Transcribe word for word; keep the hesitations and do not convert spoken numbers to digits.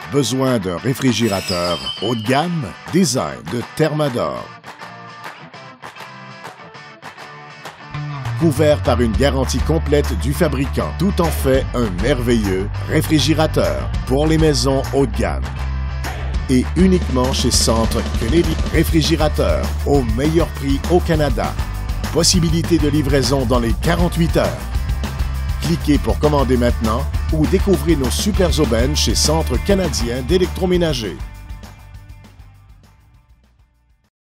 Besoin d'un réfrigérateur haut de gamme? Design de Thermador. Couvert par une garantie complète du fabricant, tout en fait un merveilleux réfrigérateur pour les maisons haut de gamme. Et uniquement chez Centre Kennedy. Réfrigérateur au meilleur prix au Canada. Possibilité de livraison dans les quarante-huit heures. Cliquez pour commander maintenant ou découvrez nos super aubaines chez Centre canadien d'électroménager.